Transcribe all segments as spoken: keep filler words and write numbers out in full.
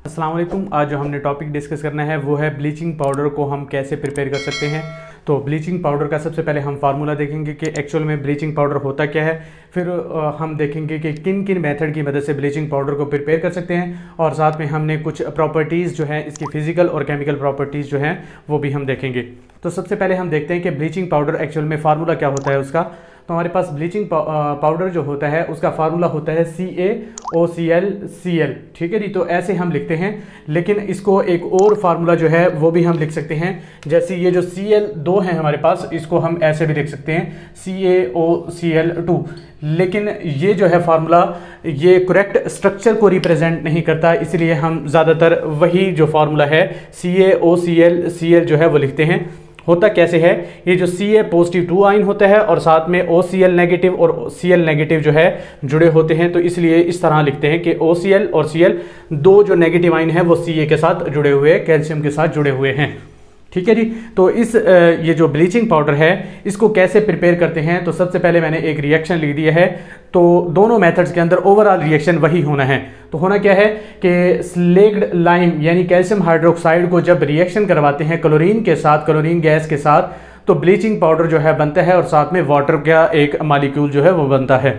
अस्सलाम वालेकुम। आज जो हमने टॉपिक डिस्कस करना है वो है ब्लीचिंग पाउडर को हम कैसे प्रिपेयर कर सकते हैं। तो ब्लीचिंग पाउडर का सबसे पहले हम फार्मूला देखेंगे कि एक्चुअल में ब्लीचिंग पाउडर होता क्या है। फिर हम देखेंगे कि किन किन मेथड की मदद से ब्लीचिंग पाउडर को प्रिपेयर कर सकते हैं, और साथ में हमने कुछ प्रॉपर्टीज़ जो हैं इसकी फ़िज़िकल और केमिकल प्रॉपर्टीज़ जो हैं वो भी हम देखेंगे। तो सबसे पहले हम देखते हैं कि ब्लीचिंग पाउडर एक्चुअल में फार्मूला क्या होता है उसका। तो हमारे पास ब्लीचिंग पाउडर जो होता है उसका फार्मूला होता है सी A O C L C L. ठीक है जी, तो ऐसे हम लिखते हैं, लेकिन इसको एक और फार्मूला जो है वो भी हम लिख सकते हैं। जैसे ये जो सी एल दो है हमारे पास, इसको हम ऐसे भी लिख सकते हैं सी A O C L to. लेकिन ये जो है फार्मूला ये करेक्ट स्ट्रक्चर को रिप्रेजेंट नहीं करता, इसलिए हम ज़्यादातर वही जो फार्मूला है सी A O C L C L जो है वो लिखते हैं। होता कैसे है, ये जो सी ए पॉजिटिव टू आइन होता है और साथ में ओ सी एल नेगेटिव और सी एल नेगेटिव जो है जुड़े होते हैं, तो इसलिए इस तरह लिखते हैं कि ओ सी एल और सी एल दो जो नेगेटिव आइन है वो सी ए के साथ जुड़े हुए हैं, कैल्शियम के साथ जुड़े हुए हैं। ठीक है जी, तो इस ये जो ब्लीचिंग पाउडर है इसको कैसे प्रिपेयर करते हैं। तो सबसे पहले मैंने एक रिएक्शन लिख दिया है, तो दोनों मेथड्स के अंदर ओवरऑल रिएक्शन वही होना है। तो होना क्या है कि स्लेक्ड लाइम यानी कैल्शियम हाइड्रोक्साइड को जब रिएक्शन करवाते हैं क्लोरीन के साथ, क्लोरीन गैस के साथ, तो ब्लीचिंग पाउडर जो है बनता है और साथ में वाटर का एक मॉलिक्यूल जो है वो बनता है।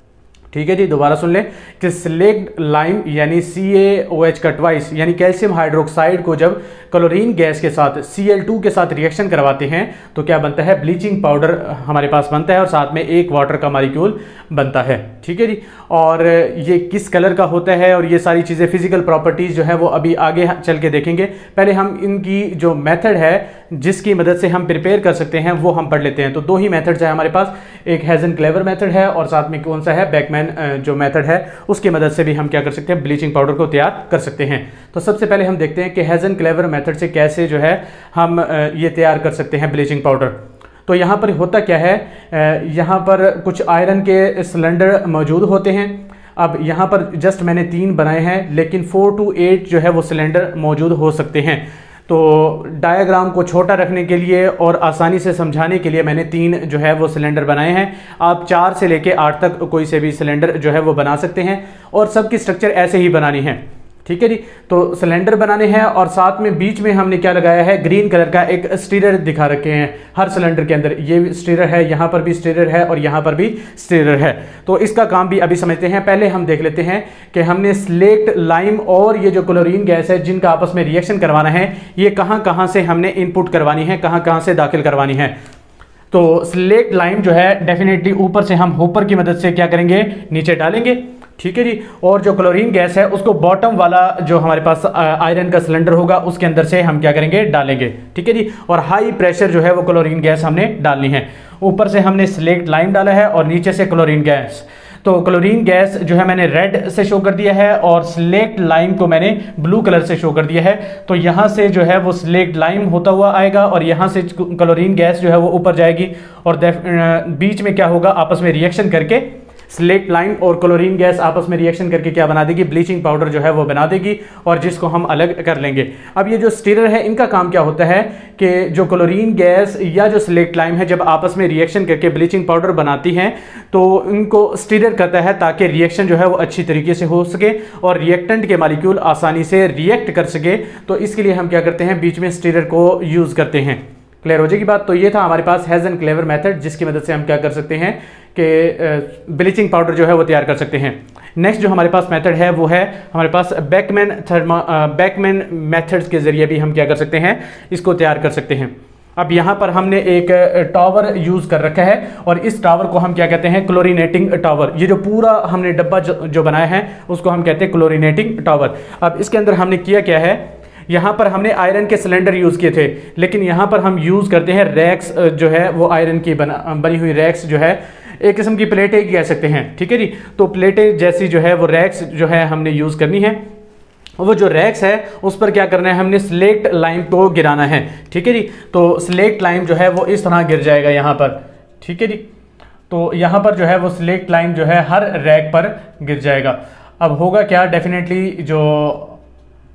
ठीक है जी, दोबारा सुन लें कि स्लेक्ड लाइम यानी सी ए ओ एच का ट्वाइस यानी कैल्शियम हाइड्रोक्साइड को जब क्लोरीन गैस के साथ सी एल टू के साथ रिएक्शन करवाते हैं तो क्या बनता है, ब्लीचिंग पाउडर हमारे पास बनता है और साथ में एक वाटर का मॉलिक्यूल बनता है। ठीक है जी, और ये किस कलर का होता है और ये सारी चीज़ें फिजिकल प्रॉपर्टीज़ जो है वो अभी आगे चल के देखेंगे। पहले हम इनकी जो मेथड है जिसकी मदद से हम प्रिपेयर कर सकते हैं वो हम पढ़ लेते हैं। तो दो ही मेथड्स है हमारे पास, एक हेज़न-क्लेवर मेथड है और साथ में कौन सा है, बेकमैन जो मेथड है, उसकी मदद से भी हम क्या कर सकते हैं, ब्लीचिंग पाउडर को तैयार कर सकते हैं। तो सबसे पहले हम देखते हैं कि हेज़न-क्लेवर मेथड से कैसे जो है हम ये तैयार कर सकते हैं ब्लीचिंग पाउडर। तो यहाँ पर होता क्या है, यहाँ पर कुछ आयरन के सिलेंडर मौजूद होते हैं। अब यहाँ पर जस्ट मैंने तीन बनाए हैं, लेकिन फोर टू एट जो है वो सिलेंडर मौजूद हो सकते हैं। तो डायग्राम को छोटा रखने के लिए और आसानी से समझाने के लिए मैंने तीन जो है वो सिलेंडर बनाए हैं। आप चार से लेके आठ तक कोई से भी सिलेंडर जो है वो बना सकते हैं और सबकी स्ट्रक्चर ऐसे ही बनानी है। ठीक है जी, तो सिलेंडर बनाने हैं और साथ में बीच में हमने क्या लगाया है, ग्रीन कलर का एक स्टीरर दिखा रखे हैं हर सिलेंडर के अंदर। ये स्टीरर है, यहाँ पर भी स्टीरर है और यहाँ पर भी स्टीरर है। तो इसका काम भी अभी समझते हैं। पहले हम देख लेते हैं कि हमने स्लेक्ड लाइम और ये जो क्लोरीन गैस है जिनका आपस में रिएक्शन करवाना है, ये कहाँ कहाँ से हमने इनपुट करवानी है, कहाँ कहाँ से दाखिल करवानी है। तो स्लेक्ड लाइम जो है डेफिनेटली ऊपर से हम होपर की मदद से क्या करेंगे, नीचे डालेंगे। ठीक है जी, और जो क्लोरीन गैस है उसको बॉटम वाला जो हमारे पास आयरन का सिलेंडर होगा उसके अंदर से हम क्या करेंगे, डालेंगे। ठीक है जी, और हाई प्रेशर जो है वो क्लोरीन गैस हमने डालनी है। ऊपर से हमने स्लेक्ड लाइम डाला है और नीचे से क्लोरीन गैस। तो क्लोरीन गैस जो है मैंने रेड से शो कर दिया है और स्लेक्ड लाइम को मैंने ब्लू कलर से शो कर दिया है। तो यहाँ से जो है वो स्लेक्ड लाइम होता हुआ आएगा और यहाँ से क्लोरीन गैस जो है वो ऊपर जाएगी और बीच में क्या होगा, आपस में रिएक्शन करके स्लेक्ड लाइम और क्लोरीन गैस आपस में रिएक्शन करके क्या बना देगी, ब्लीचिंग पाउडर जो है वो बना देगी, और जिसको हम अलग कर लेंगे। अब ये जो स्टीरर है इनका काम क्या होता है कि जो क्लोरीन गैस या जो स्लेक्ड लाइम है जब आपस में रिएक्शन करके ब्लीचिंग पाउडर बनाती हैं तो इनको स्टीरर करता है ताकि रिएक्शन जो है वो अच्छी तरीके से हो सके और रिएक्टेंट के मॉलिक्यूल आसानी से रिएक्ट कर सके। तो इसके लिए हम क्या करते हैं, बीच में स्टीरर को यूज़ करते हैं। क्लियर हो जाएगी बात। तो ये था हमारे पास हेज़न-क्लेवर मेथड जिसकी मदद से हम क्या कर सकते हैं कि ब्लीचिंग पाउडर जो है वो तैयार कर सकते हैं। नेक्स्ट जो हमारे पास मेथड है वो है हमारे पास बेकमैन थर्मा बेकमैन मेथड्स के ज़रिए भी हम क्या कर सकते हैं, इसको तैयार कर सकते हैं। अब यहाँ पर हमने एक टावर यूज़ कर रखा है और इस टावर को हम क्या कहते हैं, क्लोरीनेटिंग टावर। ये जो पूरा हमने डब्बा जो, जो बनाया है उसको हम कहते हैं क्लोरीनेटिंग टावर। अब इसके अंदर हमने किया क्या है, यहाँ पर हमने आयरन के सिलेंडर यूज़ किए थे, लेकिन यहाँ पर हम यूज़ करते हैं रैक्स जो है वो आयरन की बना बनी हुई रैक्स जो है, एक किस्म की प्लेटें ही कह सकते हैं। ठीक है जी, तो प्लेटें जैसी जो है वो रैक्स जो है हमने यूज़ करनी है। वो जो रैक्स है उस पर क्या करना है, हमने स्लेक्ड लाइम को गिराना है। ठीक है जी, तो स्लेक्ड लाइम जो है वो इस तरह गिर जाएगा यहाँ पर। ठीक है जी, तो यहाँ पर जो है वो स्लेक्ड लाइम जो है हर रैक पर गिर जाएगा। अब होगा क्या, डेफिनेटली जो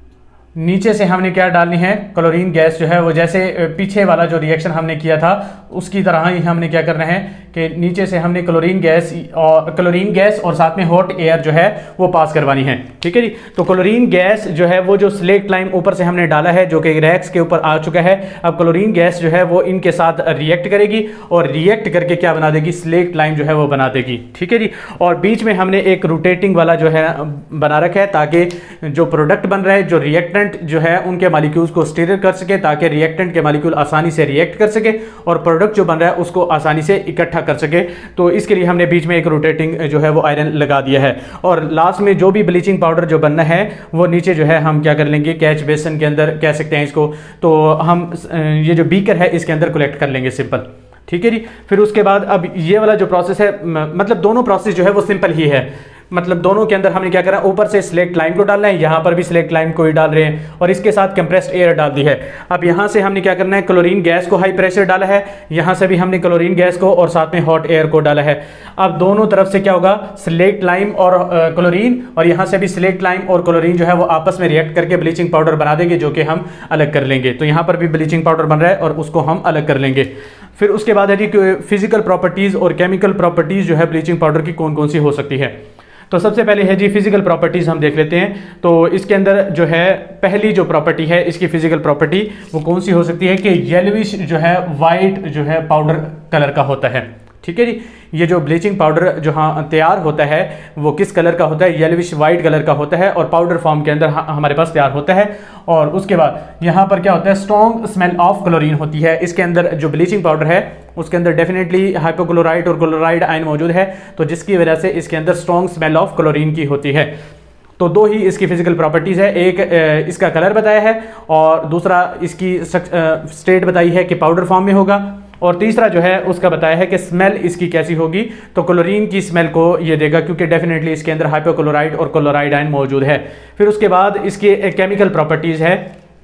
नीचे से हमने क्या डालनी है, क्लोरीन गैस जो है वो जैसे पीछे वाला जो रिएक्शन हमने किया था उसकी तरह ही हमने क्या करना है कि नीचे से हमने क्लोरीन गैस और क्लोरीन गैस और साथ में हॉट एयर जो है वो पास करवानी है। ठीक है जी। तो क्लोरीन गैस जो है वो जो स्लेक्ट लाइम ऊपर से हमने डाला है जो कि रैक्स के ऊपर आ चुका है, अब क्लोरीन गैस जो है वो इनके साथ रिएक्ट करेगी और रिएक्ट करके क्या बना देगी, स्लेक्ट लाइम जो है वो बना देगी। ठीक है जी। और बीच में हमने एक रोटेटिंग वाला जो है बना रखा है ताकि जो प्रोडक्ट बन रहा है, जो रिएक्टेंट जो है उनके मॉलिक्यूल्स को स्टीयर कर सके ताकि रिएक्टेंट के मॉलिक्यूल आसानी से रिएक्ट कर सके और प्रोडक्ट जो बन रहा है उसको आसानी से इकट्ठा कर सके। तो इसके लिए हमने बीच में एक रोटेटिंग जो है वो आयरन लगा दिया है। और लास्ट में जो भी ब्लीचिंग पाउडर जो बनना है वो नीचे जो है हम क्या कर लेंगे, कैच बेसन के अंदर कह सकते हैं इसको, तो हम ये जो बीकर है इसके अंदर कलेक्ट कर लेंगे, सिंपल। ठीक है जी। फिर उसके बाद अब ये वाला जो प्रोसेस है, मतलब दोनों प्रोसेस जो है वो सिंपल ही है, मतलब दोनों के अंदर हमने क्या करा, ऊपर से स्लेक्ट लाइम को डालना है, यहाँ पर भी स्लेक्ट लाइम को ही डाल रहे हैं और इसके साथ कंप्रेस्ड एयर डाल दी है। अब यहाँ से हमने क्या करना है, क्लोरीन गैस को हाई प्रेशर डाला है, यहाँ से भी हमने क्लोरीन गैस को और साथ में हॉट एयर को डाला है। अब दोनों तरफ से क्या होगा, स्लेक्ट लाइम और क्लोरीन, और यहाँ से भी स्लेक्ट लाइम और क्लोरीन जो है वो आपस में रिएक्ट करके ब्लीचिंग पाउडर बना देंगे जो कि हम अलग कर लेंगे। तो यहाँ पर भी ब्लीचिंग पाउडर बन रहा है और उसको हम अलग कर लेंगे। फिर उसके बाद है जी फिजिकल प्रॉपर्टीज और केमिकल प्रॉपर्टीज जो है ब्लीचिंग पाउडर की कौन कौन सी हो सकती है। तो सबसे पहले है जी फिजिकल प्रॉपर्टीज हम देख लेते हैं। तो इसके अंदर जो है पहली जो प्रॉपर्टी है इसकी फिजिकल प्रॉपर्टी वो कौन सी हो सकती है कि येलोविश जो है वाइट जो है पाउडर कलर का होता है। ठीक है जी। ये जो ब्लीचिंग पाउडर जो हाँ तैयार होता है वो किस कलर का होता है, येलोविश वाइट कलर का होता है और पाउडर फॉर्म के अंदर हमारे पास तैयार होता है। और उसके बाद यहाँ पर क्या होता है, स्ट्रॉन्ग स्मेल ऑफ क्लोरीन होती है। इसके अंदर जो ब्लीचिंग पाउडर है उसके अंदर डेफिनेटली हाइपोक्लोराइट और क्लोराइड आयन मौजूद है, तो जिसकी वजह से इसके अंदर स्ट्रॉन्ग स्मेल ऑफ क्लोरीन की होती है। तो दो ही इसकी फिजिकल प्रॉपर्टीज है, एक इसका कलर बताया है और दूसरा इसकी स्टेट बताई है कि पाउडर फॉर्म में होगा, और तीसरा जो है उसका बताया है कि स्मेल इसकी कैसी होगी, तो क्लोरीन की स्मेल को ये देगा क्योंकि डेफिनेटली इसके अंदर हाइपोक्लोराइड और क्लोराइड आयन मौजूद है। फिर उसके बाद इसकी केमिकल प्रॉपर्टीज है।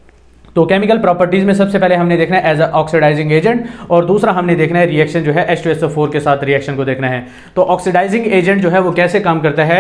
तो केमिकल प्रॉपर्टीज में सबसे पहले हमने देखना है एज अ ऑक्सीडाइजिंग एजेंट, और दूसरा हमने देखना है रिएक्शन जो है H two S O four के साथ रिएक्शन को देखना है। तो ऑक्सीडाइजिंग एजेंट जो है वो कैसे काम करता है,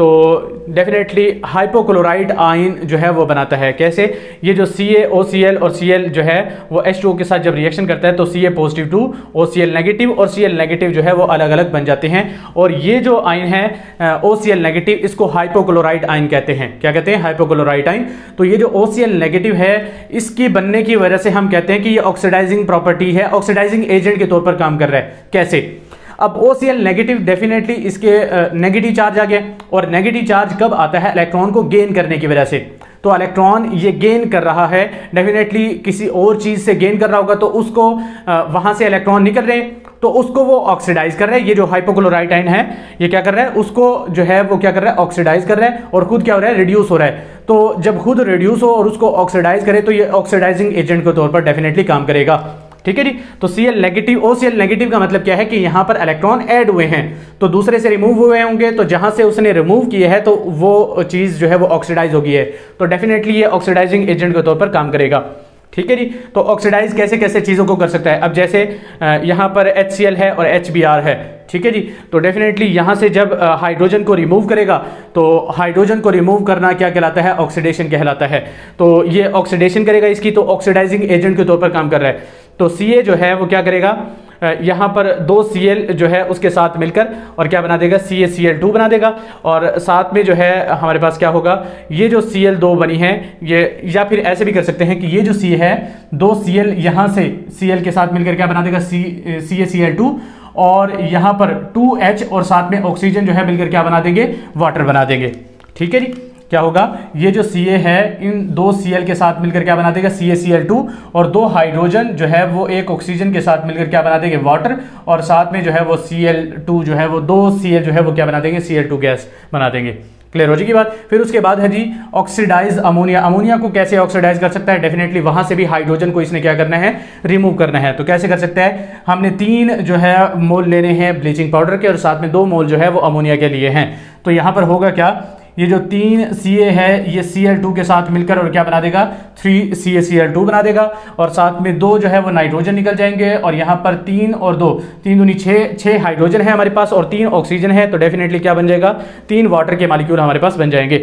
तो डेफिनेटली हाइपोक्लोराइड आयन जो है वो बनाता है। कैसे, ये जो सी ए ओ सी एल और सी एल जो है वो एच टू ओ के साथ जब रिएक्शन करता है तो C A positive two O C L negative और सी एल नेगेटिव जो है वो अलग अलग बन जाते हैं। और ये जो आयन है ओ सी एल नेगेटिव इसको हाइपोक्लोराइड आयन कहते हैं। क्या कहते हैं, हाइपोक्लोराइड आयन। तो ये जो ओ सी एल नेगेटिव है इसकी बनने की वजह से हम कहते हैं कि ये ऑक्सीडाइजिंग प्रॉपर्टी है, ऑक्सीडाइजिंग एजेंट के तौर पर काम कर रहा है। कैसे, अब O C L negative definitely इसके नेगेटिव चार्ज आ गया, और नेगेटिव चार्ज कब आता है, इलेक्ट्रॉन को गेन करने की वजह से। तो इलेक्ट्रॉन ये गेन कर रहा है, डेफिनेटली किसी और चीज से गेन कर रहा होगा, तो उसको वहां से इलेक्ट्रॉन निकल रहे हैं तो उसको वो ऑक्सीडाइज कर रहा है। ये जो हाइपोक्लोराइड आयन है ये क्या कर रहा है, उसको जो है वो क्या कर रहा है, ऑक्सीडाइज कर रहा है, और खुद क्या हो रहा है, रिड्यूस हो रहा है। तो जब खुद रिड्यूस हो और उसको ऑक्सीडाइज करे तो ये ऑक्सीडाइजिंग एजेंट के तौर पर डेफिनेटली काम करेगा। ठीक है जी। तो C L negative, O C L negative का मतलब क्या है कि यहां पर इलेक्ट्रॉन ऐड हुए हैं तो दूसरे से रिमूव हुए होंगे, तो जहां से उसने रिमूव किए हैं तो वो चीज जो है वो ऑक्सीडाइज हो गई है, तो डेफिनेटली ये ऑक्सीडाइजिंग एजेंट के तौर पर काम करेगा। ठीक है जी। तो ऑक्सीडाइज कैसे कैसे चीजों को कर सकता है, अब जैसे यहां पर एच सी एल है और एच बी आर है। ठीक है जी। तो डेफिनेटली यहां से जब हाइड्रोजन को रिमूव करेगा तो हाइड्रोजन को रिमूव करना क्या कहलाता है, ऑक्सीडेशन कहलाता है। तो ये ऑक्सीडेशन करेगा इसकी, तो ऑक्सीडाइजिंग एजेंट के तौर पर काम कर रहा है। तो सी ए जो है वो क्या करेगा, यहाँ पर दो सी एल जो है उसके साथ मिलकर और क्या बना देगा, सी ए सी एल टू बना देगा, और साथ में जो है हमारे पास क्या होगा, ये जो सी एल दो बनी है ये, या फिर ऐसे भी कर सकते हैं कि ये जो सी है दो सी एल यहाँ से सी एल के साथ मिलकर क्या बना देगा, सी सी ए सी एल टू, और यहाँ पर टू एच और साथ में ऑक्सीजन जो है मिलकर क्या बना देंगे, वाटर बना देंगे। ठीक है जी। क्या होगा, ये जो सी ए है इन दो सी एल के साथ मिलकर क्या बना देगा, सी ए सी एल टू, और दो हाइड्रोजन जो है वो एक ऑक्सीजन के साथ मिलकर क्या बना देंगे, वाटर, और साथ में जो है वो सी एल टू जो है वो दो सी एल जो है वो क्या बना देंगे, सी एल टू गैस बना देंगे। क्लियर हो जाएगी बात। फिर उसके बाद है जी ऑक्सीडाइज अमोनिया। अमोनिया को कैसे ऑक्सीडाइज कर सकता है, डेफिनेटली वहां से भी हाइड्रोजन को इसने क्या करना है, रिमूव करना है। तो कैसे कर सकता है, हमने तीन जो है मोल लेने हैं ब्लीचिंग पाउडर के और साथ में दो मोल जो है वो अमोनिया के लिए हैं। तो यहां पर होगा क्या, ये जो तीन सी ए है ये सी एल टू के साथ मिलकर और क्या बना देगा, three C A C L two बना देगा, और साथ में दो जो है वो नाइट्रोजन निकल जाएंगे, और यहाँ पर तीन और दो, तीन दूनी छः, छः हाइड्रोजन है हमारे पास और तीन ऑक्सीजन है, तो डेफिनेटली क्या बन जाएगा, तीन वाटर के मॉलिक्यूल हमारे पास बन जाएंगे।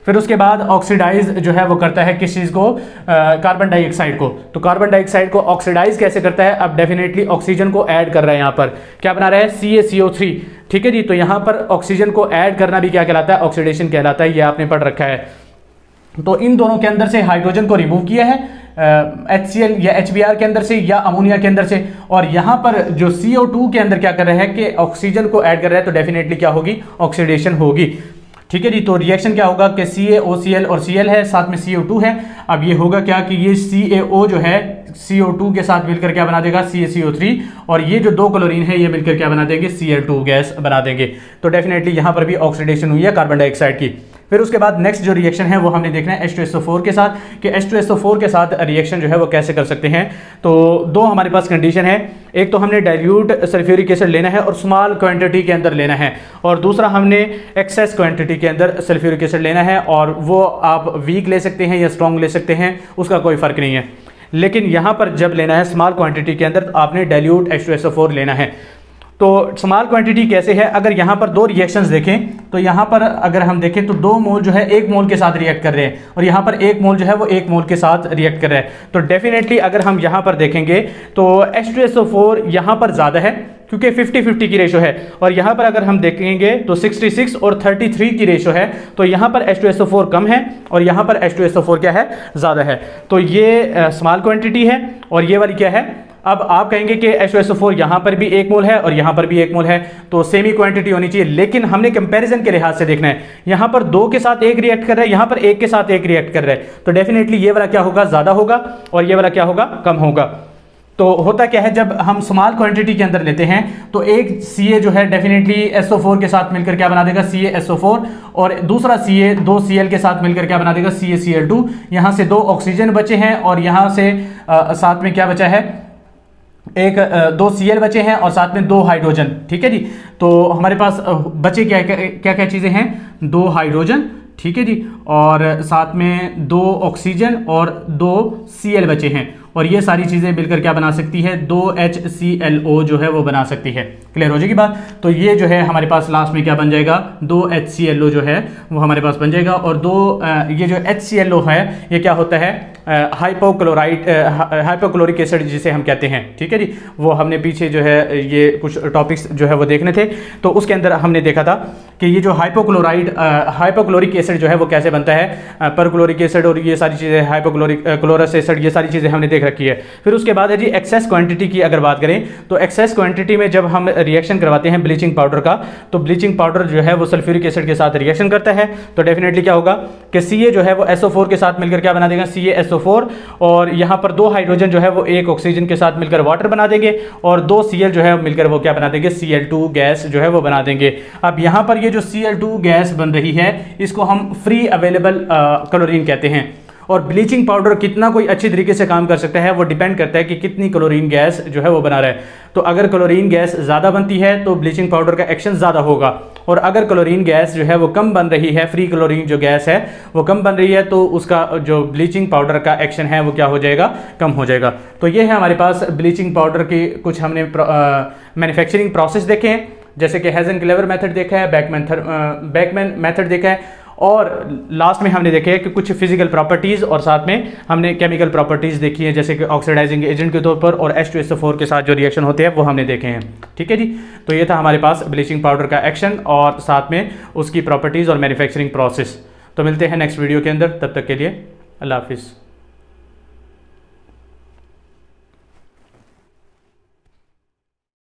फिर उसके बाद ऑक्सीडाइज जो है वो करता है किस चीज़ को, कार्बन डाइऑक्साइड को। तो कार्बन डाइऑक्साइड को ऑक्सीडाइज कैसे करता है, अब डेफिनेटली ऑक्सीजन को ऐड कर रहा है, यहाँ पर क्या बना रहा है, सी ए सी ओ थ्री, ठीक है जी। तो यहाँ पर ऑक्सीजन को ऐड करना भी क्या कहलाता है, ऑक्सीडेशन कहलाता है, ये आपने पढ़ रखा है। तो इन दोनों के अंदर से हाइड्रोजन को रिमूव किया है एच सी एल या एच बी आर के अंदर से या अमोनिया के अंदर से, और यहाँ पर जो सी ओ टू के अंदर क्या कर रहा है कि ऑक्सीजन को ऐड कर रहा है, तो डेफिनेटली क्या होगी, ऑक्सीडेशन होगी, ठीक है जी। तो रिएक्शन क्या होगा कि सी ए ओ सी एल और सी एल है, साथ में सी ओ टू है। अब ये होगा क्या कि ये सी ए ओ जो है सी ओ टू के साथ मिलकर क्या बना देगा, सी ए सी ओ थ्री, और ये जो दो क्लोरीन है ये मिलकर क्या बना देंगे, सी एल टू गैस बना देंगे। तो डेफिनेटली यहाँ पर भी ऑक्सीडेशन हुई है कार्बन डाइऑक्साइड की। फिर उसके बाद नेक्स्ट जो रिएक्शन है वो हमने देखना है H two S O four के साथ, कि H two S O four के साथ रिएक्शन जो है वो कैसे कर सकते हैं। तो दो हमारे पास कंडीशन है, एक तो हमने डाइल्यूट सल्फ्यूरिक एसिड लेना है और स्मॉल क्वांटिटी के अंदर लेना है, और दूसरा हमने एक्सेस क्वांटिटी के अंदर सल्फ्यूरिक एसिड लेना है, और वो आप वीक ले सकते हैं या स्ट्रॉन्ग ले सकते हैं, उसका कोई फर्क नहीं है। लेकिन यहाँ पर जब लेना है स्मॉल क्वांटिटी के अंदर, तो आपने dilute H two S O four लेना है। तो स्मॉल क्वांटिटी कैसे है, अगर यहाँ पर दो रिएक्शंस देखें तो यहाँ पर अगर हम देखें तो दो मोल जो है एक मोल के साथ रिएक्ट कर रहे हैं, और यहाँ पर एक मोल जो है वो एक मोल के साथ रिएक्ट कर रहा है। तो डेफिनेटली अगर हम यहाँ पर देखेंगे तो H two S O four यहाँ पर ज़्यादा है क्योंकि फिफ्टी फिफ्टी की रेशो है, और यहाँ पर अगर हम देखेंगे तो सिक्सटी सिक्स और थर्टी थ्री की रेशो है। तो यहाँ पर H two S O four कम है और यहाँ पर H two S O four क्या है, ज़्यादा है। तो ये स्मॉल क्वांटिटी है और ये वाली क्या है। अब आप कहेंगे कि H two S O four यहाँ पर भी एक मोल है और यहाँ पर भी एक मोल है, तो सेमी क्वांटिटी होनी चाहिए, लेकिन हमने कंपैरिजन के लिहाज से देखना है। यहाँ पर दो के साथ एक रिएक्ट कर रहा है, यहाँ पर एक के साथ एक रिएक्ट कर रहा है, तो डेफिनेटली ये वाला क्या होगा, ज़्यादा होगा, और ये वाला क्या होगा, कम होगा। तो होता क्या है, जब हम स्मॉल क्वांटिटी के अंदर लेते हैं तो एक सी ए जो है डेफिनेटली एस ओ फोर के साथ मिलकर क्या बना देगा, सी ए एस ओ फोर, और दूसरा सी ए दो सी एल के साथ मिलकर क्या बना देगा, सी ए सी एल टू। यहाँ से दो ऑक्सीजन बचे हैं और यहाँ से आ, साथ में क्या बचा है, एक दो सी एल बचे हैं और साथ में दो हाइड्रोजन, ठीक है जी। तो हमारे पास बचे क्या क्या क्या चीज़ें हैं, दो हाइड्रोजन, ठीक है जी, और साथ में दो ऑक्सीजन और दो सी एल बचे हैं, और ये सारी चीज़ें मिलकर क्या बना सकती है, दो एच सी एल ओ जो है वो बना सकती है। क्लियर हो जाएगी बात। तो ये जो है हमारे पास लास्ट में क्या बन जाएगा, दो एच सी एल ओ जो है वो हमारे पास बन जाएगा, और दो ये जो एच सी एल ओ है ये क्या होता है, हाइपोक्लोराइड हाइपोक्लोरिक एसिड जिसे हम कहते हैं, ठीक है जी। वो हमने पीछे जो है ये कुछ टॉपिक्स जो है वो देखने थे, तो उसके अंदर हमने देखा था कि ये जो हाइपोक्लोराइड हाइपोक्लोरिक एसिड जो है वो कैसे बनता है, परक्लोरिक एसिड और ये सारी चीज़ें, हाइपोक्लोरिक क्लोरस एसिड, ये सारी चीज़ें हमने देख रखी है। फिर उसके बाद है जी एक्सेस क्वांटिटी की अगर बात करें, तो एक्सेस क्वांटिटी में जब हम रिएक्शन करवाते हैं ब्लीचिंग पाउडर का, तो ब्लीचिंग पाउडर जो है वो सल्फ्यूरिक एसिड के साथ रिएक्शन करता है, तो डेफिनेटली क्या होगा कि सी ए जो है वो एस ओ फोर के साथ मिलकर क्या बना देगा, सी ए एस ओ फोर, और यहाँ पर दो हाइड्रोजन जो है वो एक ऑक्सीजन के साथ मिलकर वाटर बना देंगे, और दो सी एल जो है मिलकर वो क्या बना देंगे, सी एल टू गैस जो है वो बना देंगे। अब यहाँ पर ये जो सी एल टू गैस बन रही है इसको हम फ्री अवेलेबल क्लोरीन कहते हैं। और ब्लीचिंग पाउडर कितना कोई अच्छी तरीके से काम कर सकता है वो डिपेंड करता है कि कितनी क्लोरीन गैस जो है वो बना रहा है। तो अगर क्लोरीन गैस ज़्यादा बनती है तो ब्लीचिंग पाउडर का एक्शन ज़्यादा होगा, और अगर क्लोरीन गैस जो है वो कम बन रही है, फ्री क्लोरीन जो गैस है वो कम बन रही है, तो उसका जो ब्लीचिंग पाउडर का एक्शन है वो क्या हो जाएगा, कम हो जाएगा। तो ये है हमारे पास ब्लीचिंग पाउडर की कुछ हमने मैन्युफैक्चरिंग प्रोसेस देखे हैं, जैसे कि हेज़न-क्लेवर मेथड देखा है, बैकमैन बैकमैन मेथड देखा है, और लास्ट में हमने देखे कि कुछ फिजिकल प्रॉपर्टीज़ और साथ में हमने केमिकल प्रॉपर्टीज़ देखी है, जैसे कि ऑक्सीडाइजिंग एजेंट के तौर पर और H two S O four के साथ जो रिएक्शन होते हैं वो हमने देखे हैं, ठीक है जी। तो ये था हमारे पास ब्लीचिंग पाउडर का एक्शन और साथ में उसकी प्रॉपर्टीज़ और मैन्युफैक्चरिंग प्रोसेस। तो मिलते हैं नेक्स्ट वीडियो के अंदर, तब तक के लिए अल्लाह हाफिज़।